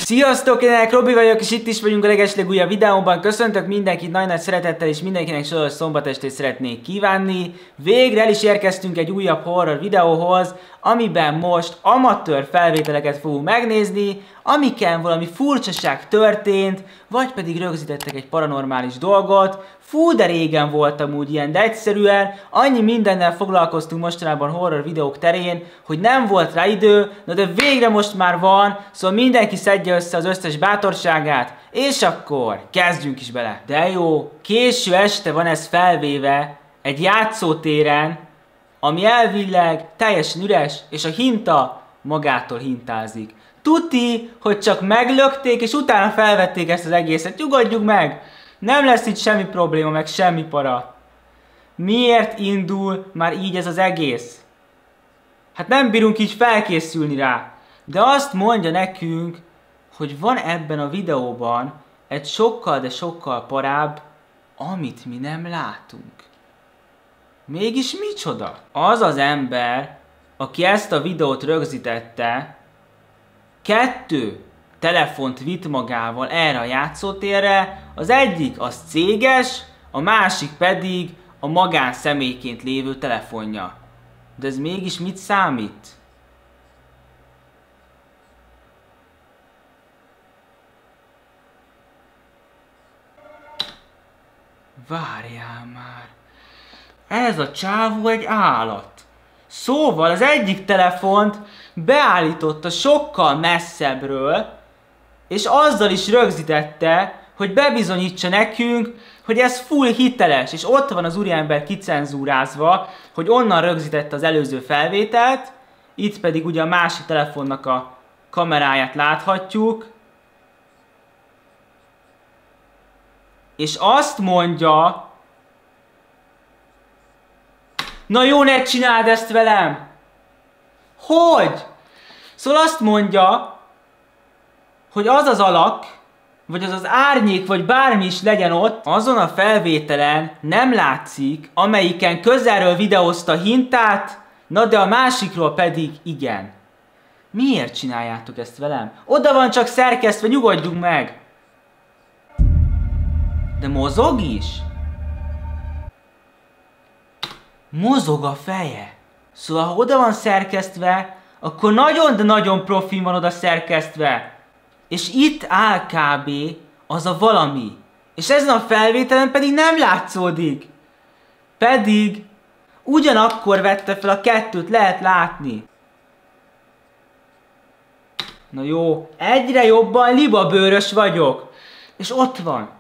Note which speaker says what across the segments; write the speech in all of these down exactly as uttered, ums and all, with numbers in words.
Speaker 1: Sziasztok, én Robi vagyok, és itt is vagyunk a legeslegújabb videóban. Köszöntök mindenkit nagy nagy szeretettel, és mindenkinek soros szombatestét szeretnék kívánni. Végre el is érkeztünk egy újabb horror videóhoz, amiben most amatőr felvételeket fogunk megnézni, amiken valami furcsaság történt, vagy pedig rögzítettek egy paranormális dolgot. Fú, de régen voltam úgy ilyen, de egyszerűen annyi mindennel foglalkoztunk mostanában horror videók terén, hogy nem volt rá idő, na de végre most már van, szóval mindenki szedje össze az összes bátorságát, és akkor kezdjünk is bele. De jó, késő este van ez felvéve egy játszótéren, ami elvileg teljesen üres, és a hinta magától hintázik. Tuti, hogy csak meglökték, és utána felvették ezt az egészet. Nyugodjunk meg! Nem lesz itt semmi probléma, meg semmi para. Miért indul már így ez az egész? Hát nem bírunk így felkészülni rá. De azt mondja nekünk, hogy van ebben a videóban egy sokkal, de sokkal parább, amit mi nem látunk. Mégis micsoda? Az az ember, aki ezt a videót rögzítette, kettő telefont vitt magával erre a játszótérre, az egyik az céges, a másik pedig a magánszemélyként lévő telefonja. De ez mégis mit számít? Várjál már. Ez a csávó egy állat. Szóval az egyik telefont beállította sokkal messzebbről, és azzal is rögzítette, hogy bebizonyítsa nekünk, hogy ez full hiteles, és ott van az úriember kicenzúrázva, hogy onnan rögzítette az előző felvételt, itt pedig ugye a másik telefonnak a kameráját láthatjuk, és azt mondja, na jó, ne csináld ezt velem! Hogy? Szóval azt mondja, hogy az az alak, vagy az az árnyék, vagy bármi is legyen ott, azon a felvételen nem látszik, amelyiken közelről videózta a hintát, na de a másikról pedig igen. Miért csináljátok ezt velem? Oda van csak szerkesztve, nyugodjunk meg! De mozog is? Mozog a feje. Szóval ha oda van szerkesztve, akkor nagyon, de nagyon profin van oda szerkesztve. És itt áll kb. Az a valami. És ezen a felvételen pedig nem látszódik. Pedig ugyanakkor vette fel a kettőt, lehet látni. Na jó, egyre jobban libabőrös vagyok. És ott van.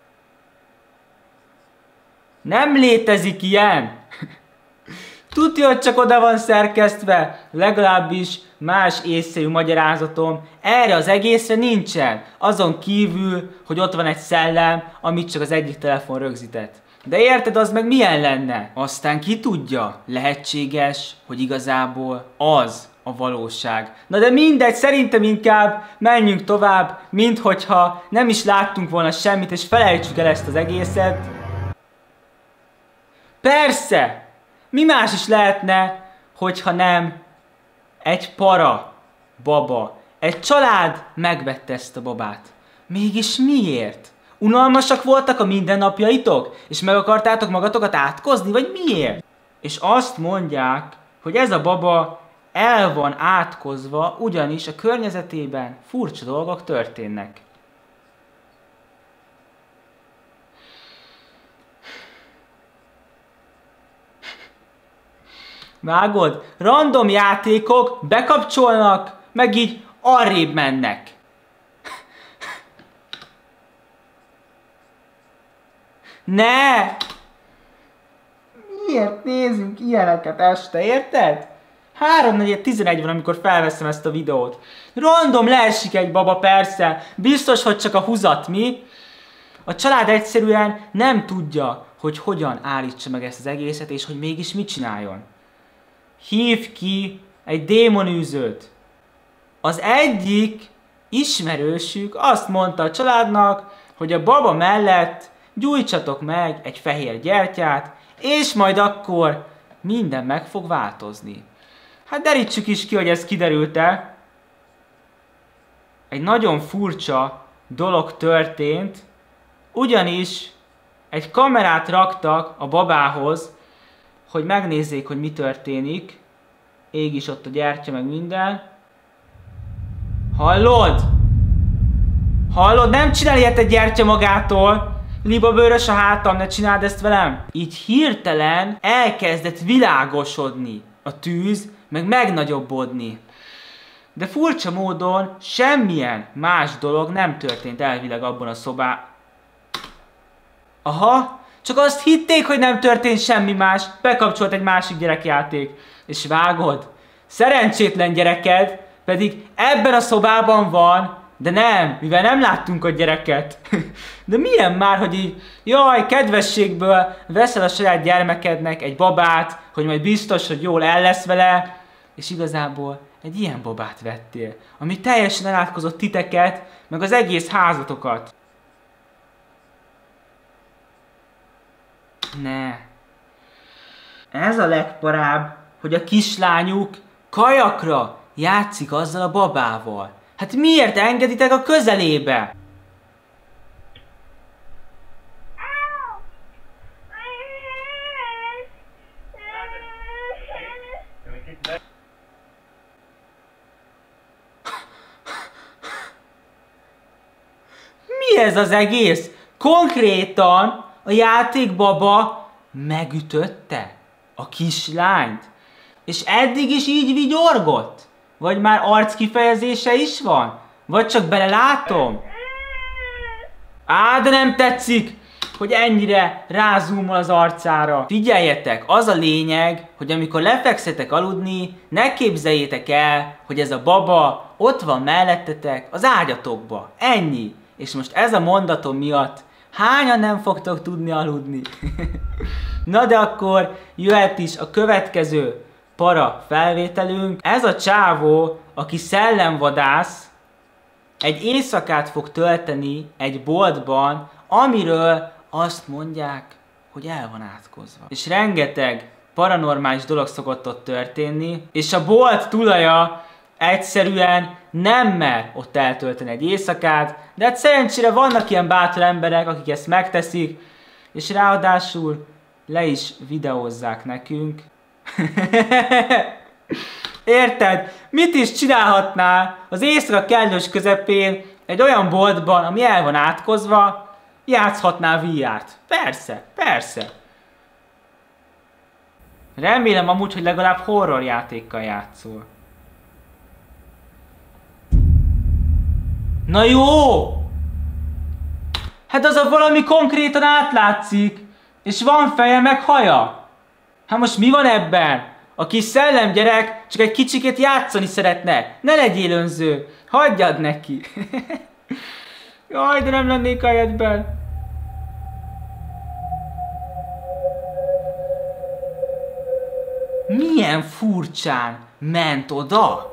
Speaker 1: Nem létezik ilyen. Tudja, hogy csak oda van szerkesztve, legalábbis más észszerű magyarázatom erre az egészre nincsen. Azon kívül, hogy ott van egy szellem, amit csak az egyik telefon rögzített. De érted, az meg milyen lenne? Aztán ki tudja, lehetséges, hogy igazából az a valóság. Na de mindegy, szerintem inkább menjünk tovább, mint hogyha nem is láttunk volna semmit, és felejtsük el ezt az egészet. Persze! Mi más is lehetne, hogyha nem egy para baba. Egy család megvette ezt a babát. Mégis miért? Unalmasak voltak a mindennapjaitok? És meg akartátok magatokat átkozni? Vagy miért? És azt mondják, hogy ez a baba el van átkozva, ugyanis a környezetében furcsa dolgok történnek. Vágod? Random játékok bekapcsolnak, meg így arrébb mennek. Ne! Miért nézünk ilyeneket este, érted? háromnegyed tizenegy van, amikor felveszem ezt a videót. Random leesik egy baba, persze. Biztos, hogy csak a húzat, mi? A család egyszerűen nem tudja, hogy hogyan állítsa meg ezt az egészet, és hogy mégis mit csináljon. Hív ki egy démonűzőt. Az egyik ismerősük azt mondta a családnak, hogy a baba mellett gyújtsatok meg egy fehér gyertyát, és majd akkor minden meg fog változni. Hát derítsük is ki, hogy ez kiderült-e. egy nagyon furcsa dolog történt, ugyanis egy kamerát raktak a babához, hogy megnézzék, hogy mi történik. Ég is ott a gyertya, meg minden. Hallod? Hallod? Nem csinál ilyet egy gyertya magától. Libabőrös a hátam, ne csináld ezt velem. Így hirtelen elkezdett világosodni a tűz, meg megnagyobbodni. De furcsa módon semmilyen más dolog nem történt elvileg abban a szobában. Aha, csak azt hitték, hogy nem történt semmi más. Bekapcsolt egy másik gyerekjáték. És vágod? Szerencsétlen gyereked pedig ebben a szobában van, de nem, mivel nem láttunk a gyereket. De milyen már, hogy így, jaj, kedvességből veszel a saját gyermekednek egy babát, hogy majd biztos, hogy jól el lesz vele, és igazából egy ilyen babát vettél, ami teljesen elátkozott titeket, meg az egész házatokat. Ne. Ez a legparább, hogy a kislányuk kajakra játszik azzal a babával. Hát miért engeditek a közelébe? Mi ez az egész? Konkrétan a játékbaba megütötte a kislányt. És eddig is így vigyorgott? Vagy már arckifejezése is van? Vagy csak belelátom? Á, de nem tetszik, hogy ennyire rázúmol az arcára. Figyeljetek, az a lényeg, hogy amikor lefekszetek aludni, ne képzeljétek el, hogy ez a baba ott van mellettetek az ágyatokba. Ennyi. És most ez a mondatom miatt hányan nem fogtok tudni aludni? Na de akkor jöhet is a következő para felvételünk. Ez a csávó, aki szellemvadász, egy éjszakát fog tölteni egy boltban, amiről azt mondják, hogy el van átkozva. És rengeteg paranormális dolog szokott ott történni, és a bolt tulaja egyszerűen nem mer ott eltölteni egy éjszakát, de hát szerencsére vannak ilyen bátor emberek, akik ezt megteszik, és ráadásul le is videózzák nekünk. Érted? Mit is csinálhatnál az éjszaka kellős közepén egy olyan boltban, ami el van átkozva, játszhatnál vé er-t? Persze, persze. Remélem amúgy, hogy legalább horror játékkal játszol. Na jó! Hát az a valami konkrétan átlátszik, és van feje meg haja. Hát most mi van ebben? A kis szellemgyerek csak egy kicsikét játszani szeretne. Ne legyél önző. Hagyjad neki. Jaj, de nem lennék a helyedben. Milyen furcsán ment oda?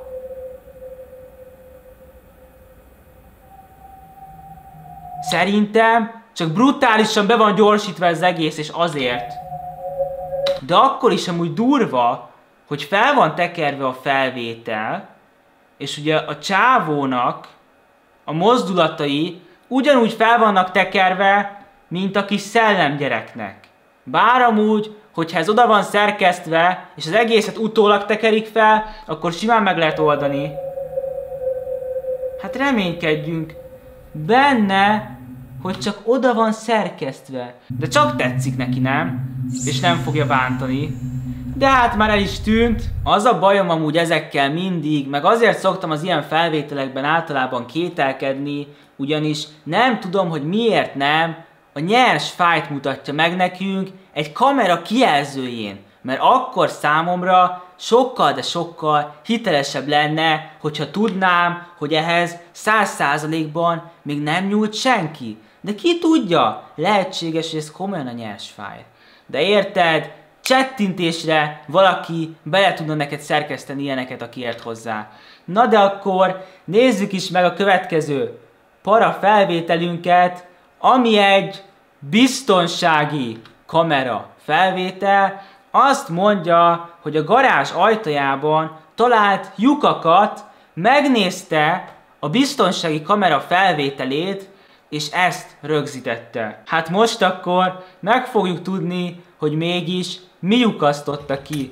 Speaker 1: Szerintem csak brutálisan be van gyorsítva az egész, és azért. De akkor is amúgy durva, hogy fel van tekerve a felvétel, és ugye a csávónak a mozdulatai ugyanúgy fel vannak tekerve, mint a kis szellemgyereknek. Bár amúgy, hogyha ez oda van szerkesztve, és az egészet utólag tekerik fel, akkor simán meg lehet oldani. Hát reménykedjünk benne, hogy csak oda van szerkesztve. De csak tetszik neki, nem? És nem fogja bántani. De hát már el is tűnt. Az a bajom amúgy ezekkel mindig, meg azért szoktam az ilyen felvételekben általában kételkedni, ugyanis nem tudom, hogy miért nem a nyers fájt mutatja meg nekünk egy kamera kijelzőjén. Mert akkor számomra sokkal, de sokkal hitelesebb lenne, hogyha tudnám, hogy ehhez száz százalékban még nem nyúlt senki. De ki tudja? Lehetséges, hogy ez komolyan a nyers fájl. De érted? Csettintésre valaki bele tudna neked szerkeszteni ilyeneket, aki ért hozzá. Na de akkor nézzük is meg a következő para felvételünket, ami egy biztonsági kamera felvétel. Azt mondja, hogy a garázs ajtajában talált lyukakat megnézte a biztonsági kamera felvételét, és ezt rögzítette. Hát most akkor meg fogjuk tudni, hogy mégis mi lyukasztotta ki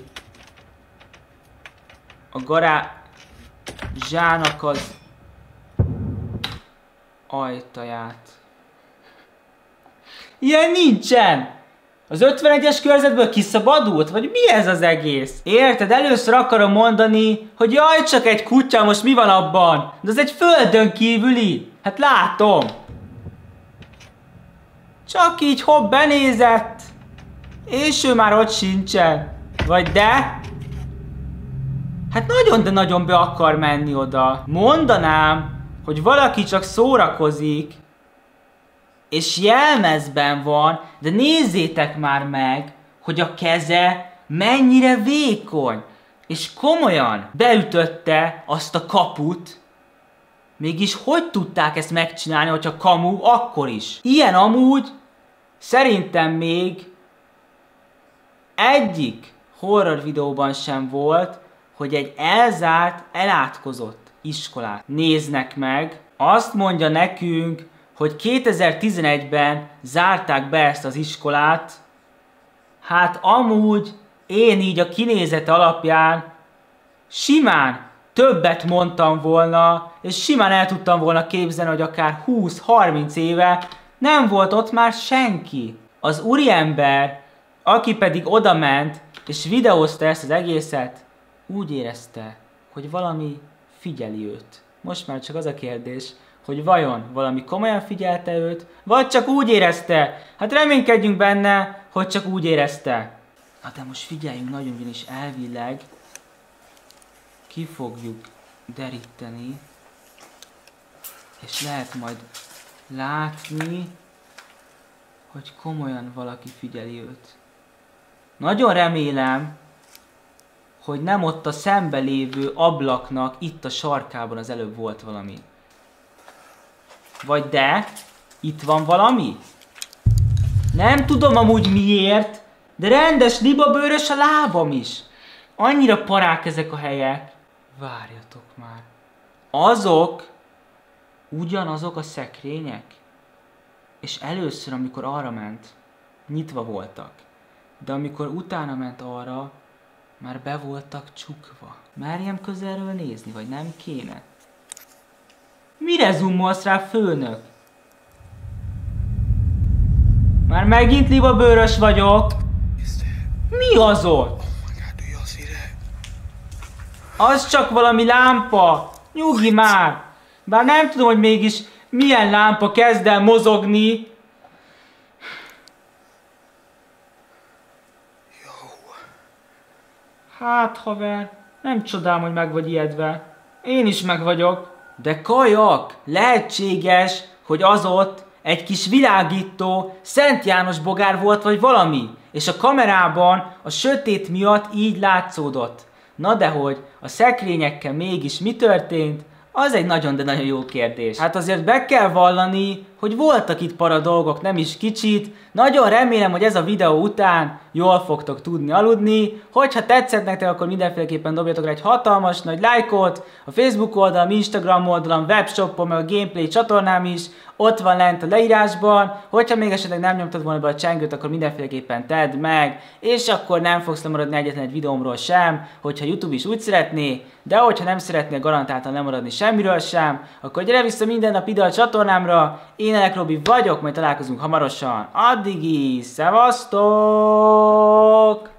Speaker 1: a garázsának az ajtaját. Ilyen nincsen! Az ötvenegyes körzetből kiszabadult? Vagy mi ez az egész? Érted? Először akarom mondani, hogy jaj, csak egy kutya, most mi van abban? De az egy földön kívüli. Hát látom. Csak így hopp benézett. És ő már ott sincsen. Vagy de? Hát nagyon, de nagyon be akar menni oda. Mondanám, hogy valaki csak szórakozik, és jelmezben van, de nézzétek már meg, hogy a keze mennyire vékony. És komolyan beütötte azt a kaput. Mégis hogy tudták ezt megcsinálni, hogyha kamu, akkor is? Ilyen amúgy szerintem még egyik horror videóban sem volt, hogy egy elzárt, elátkozott iskolát néznek meg. Azt mondja nekünk, hogy kétezer-tizenegyben zárták be ezt az iskolát. Hát amúgy én így a kinézet alapján simán többet mondtam volna, és simán el tudtam volna képzelni, hogy akár húsz-harminc éve nem volt ott már senki. Az úriember, aki pedig odament és videózta ezt az egészet, úgy érezte, hogy valami figyeli őt. Most már csak az a kérdés, hogy vajon valami komolyan figyelte őt, vagy csak úgy érezte. Hát reménykedjünk benne, hogy csak úgy érezte. Na de most figyeljünk nagyon, ugyanis elvileg ki fogjuk deríteni, és lehet majd látni, hogy komolyan valaki figyeli őt. Nagyon remélem, hogy nem ott a szembe lévő ablaknak itt a sarkában az előbb volt valami. Vagy de, itt van valami? Nem tudom amúgy miért, de rendes libabőrös a lábam is. Annyira parák ezek a helyek. Várjatok már. Azok ugyanazok a szekrények? És először, amikor arra ment, nyitva voltak. De amikor utána ment arra, már be voltak csukva. Merjem közelről nézni, vagy nem kéne? Mire zoomolsz rá, főnök? Már megint libabőrös vagyok. Mi az ott? Az csak valami lámpa. Nyugi már. Bár nem tudom, hogy mégis milyen lámpa kezd el mozogni. Hát, haver, nem csodálom, hogy meg vagy ijedve. Én is meg vagyok. De kajak, lehetséges, hogy az ott egy kis világító Szent János bogár volt, vagy valami. És a kamerában a sötét miatt így látszódott. Na de hogy a szekrényekkel mégis mi történt? Az egy nagyon, de nagyon jó kérdés. Hát azért be kell vallani, hogy voltak itt para dolgok, nem is kicsit. Nagyon remélem, hogy ez a videó után jól fogtok tudni aludni. Hogyha tetszett nektek, akkor mindenféleképpen dobjatok rá egy hatalmas nagy lájkot. A Facebook oldalam, Instagram oldalam, webshopom, meg a gameplay csatornám is ott van lent a leírásban. Hogyha még esetleg nem nyomtad volna be a csengőt, akkor mindenféleképpen tedd meg. És akkor nem fogsz lemaradni egyetlen egy videómról sem, hogyha YouTube is úgy szeretné. De hogyha nem szeretnél garantáltan lemaradni semmiről sem, akkor gyere vissza minden nap ide a csatornámra. Én Elek Robi vagyok, majd találkozunk hamarosan. Addig is, szevasztok!